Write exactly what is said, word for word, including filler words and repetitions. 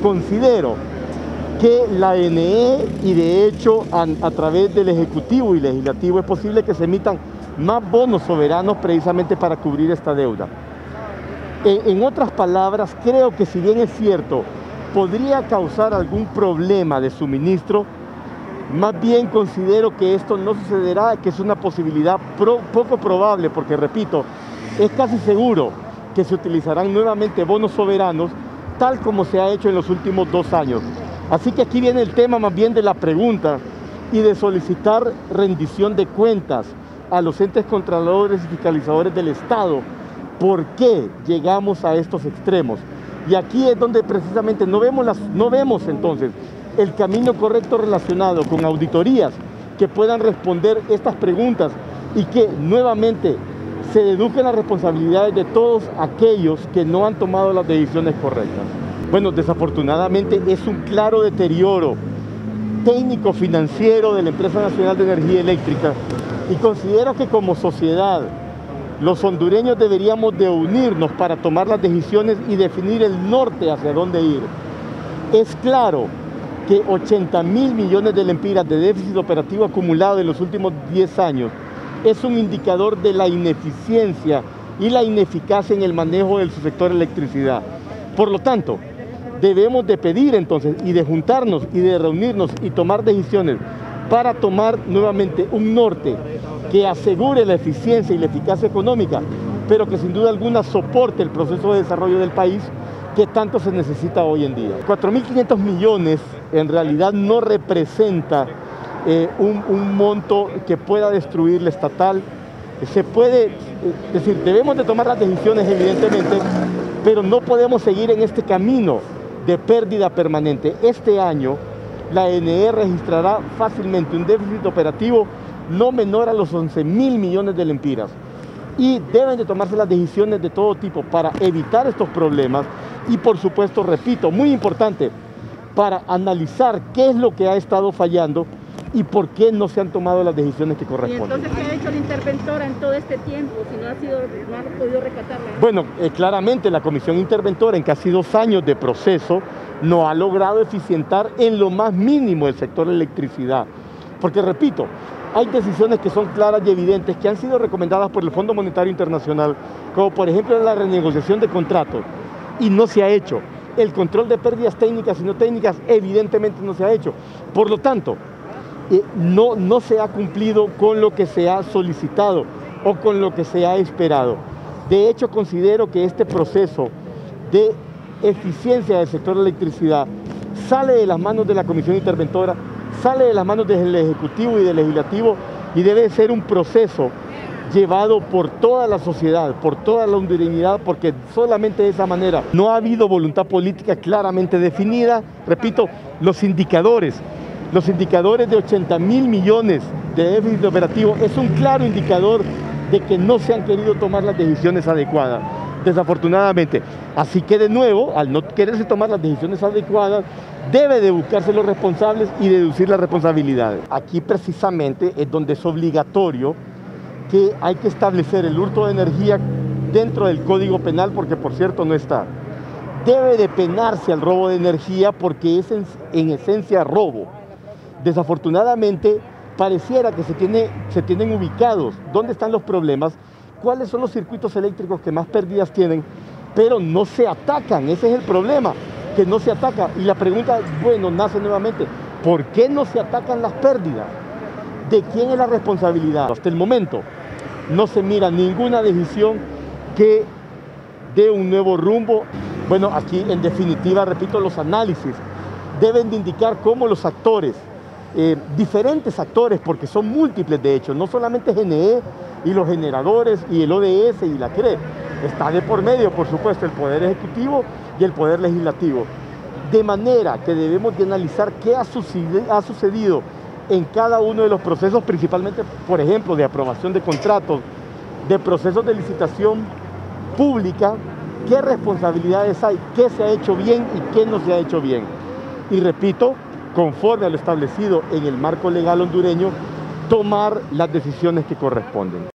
considero que la A N E y de hecho a, a través del Ejecutivo y Legislativo es posible que se emitan más bonos soberanos precisamente para cubrir esta deuda. En, en otras palabras, creo que si bien es cierto, podría causar algún problema de suministro, más bien considero que esto no sucederá, que es una posibilidad pro, poco probable, porque repito, es casi seguro que se utilizarán nuevamente bonos soberanos, tal como se ha hecho en los últimos dos años. Así que aquí viene el tema más bien de la pregunta y de solicitar rendición de cuentas a los entes controladores y fiscalizadores del Estado. ¿Por qué llegamos a estos extremos? Y aquí es donde precisamente no vemos, las, no vemos entonces el camino correcto relacionado con auditorías que puedan responder estas preguntas y que nuevamente se deduquen las responsabilidades de todos aquellos que no han tomado las decisiones correctas. Bueno, desafortunadamente es un claro deterioro técnico-financiero de la Empresa Nacional de Energía Eléctrica y considero que como sociedad los hondureños deberíamos de unirnos para tomar las decisiones y definir el norte hacia dónde ir. Es claro que ochenta mil millones de lempiras de déficit operativo acumulado en los últimos diez años es un indicador de la ineficiencia y la ineficacia en el manejo del sector electricidad. Por lo tanto, debemos de pedir entonces y de juntarnos y de reunirnos y tomar decisiones para tomar nuevamente un norte que asegure la eficiencia y la eficacia económica, pero que sin duda alguna soporte el proceso de desarrollo del país que tanto se necesita hoy en día. cuatro mil quinientos millones en realidad no representa eh, un, un monto que pueda destruir la estatal. Se puede, es decir, debemos de tomar las decisiones evidentemente, pero no podemos seguir en este camino de pérdida permanente. Este año la A N E registrará fácilmente un déficit operativo no menor a los once mil millones de lempiras. Y deben de tomarse las decisiones de todo tipo para evitar estos problemas y por supuesto, repito, muy importante, para analizar qué es lo que ha estado fallando y por qué no se han tomado las decisiones que corresponden. ¿Y entonces qué ha hecho la interventora en todo este tiempo si no ha, sido, no ha podido rescatarla? Bueno, eh, claramente la comisión interventora en casi dos años de proceso no ha logrado eficientar en lo más mínimo el sector electricidad. Porque repito, hay decisiones que son claras y evidentes que han sido recomendadas por el Fondo Monetario Internacional, como por ejemplo la renegociación de contratos, y no se ha hecho. El control de pérdidas técnicas y no técnicas evidentemente no se ha hecho. Por lo tanto, eh, no, no se ha cumplido con lo que se ha solicitado o con lo que se ha esperado. De hecho, considero que este proceso de eficiencia del sector de electricidad sale de las manos de la comisión interventora, sale de las manos del Ejecutivo y del Legislativo y debe ser un proceso llevado por toda la sociedad, por toda la hondureñidad, porque solamente de esa manera no ha habido voluntad política claramente definida. Repito, los indicadores, los indicadores de ochenta mil millones de déficit operativo es un claro indicador de que no se han querido tomar las decisiones adecuadas, desafortunadamente. Así que de nuevo, al no quererse tomar las decisiones adecuadas, debe de buscarse los responsables y deducir las responsabilidades. Aquí precisamente es donde es obligatorio que hay que establecer el hurto de energía dentro del Código Penal, porque por cierto no está. Debe de penarse al robo de energía porque es en, en esencia robo. Desafortunadamente pareciera que se, tiene, se tienen ubicados dónde están los problemas, cuáles son los circuitos eléctricos que más pérdidas tienen, pero no se atacan. Ese es el problema, que no se ataca. Y la pregunta, bueno, nace nuevamente, ¿por qué no se atacan las pérdidas? ¿De quién es la responsabilidad? Hasta el momento no se mira ninguna decisión que dé un nuevo rumbo. Bueno, aquí en definitiva, repito, los análisis deben de indicar cómo los actores, eh, diferentes actores, porque son múltiples de hecho, no solamente G N E y los generadores y el O D S y la C R E, está de por medio, por supuesto, el Poder Ejecutivo y el Poder Legislativo. De manera que debemos de analizar qué ha sucedido, ha sucedido en cada uno de los procesos, principalmente, por ejemplo, de aprobación de contratos, de procesos de licitación pública, qué responsabilidades hay, qué se ha hecho bien y qué no se ha hecho bien. Y repito, conforme a lo establecido en el marco legal hondureño, tomar las decisiones que corresponden.